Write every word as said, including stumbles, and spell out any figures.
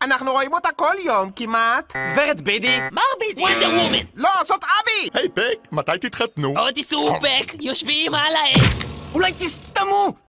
אנחנו רואים אותה כל יום כמעט. גברת בידי? מר בידי! וונדר וומן! לא, זאת אבי! היי פק, מתי תתחתנו? עוד תיסעו פק, יושבים על העץ! אולי תסתמו!